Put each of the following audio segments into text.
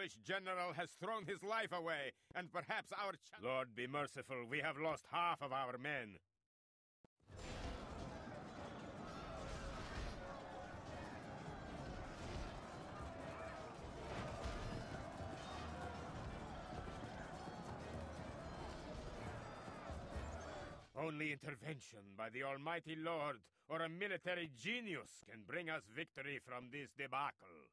English general has thrown his life away, and perhaps our... Lord be merciful, we have lost half of our men. Only intervention by the Almighty Lord or a military genius can bring us victory from this debacle.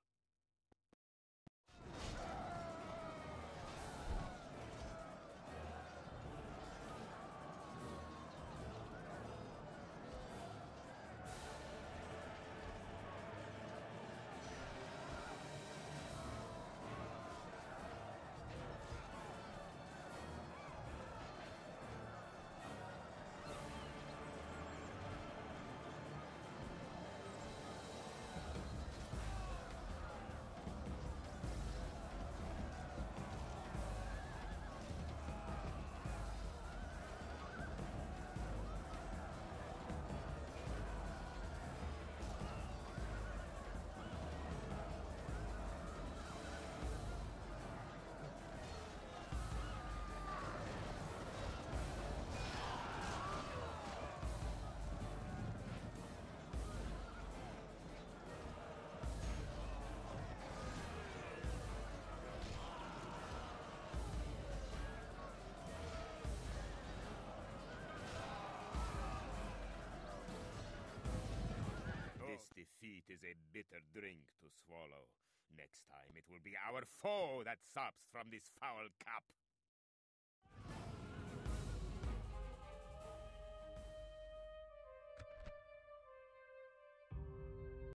This defeat is a bitter drink to swallow. Next time it will be our foe that sups from this foul cup.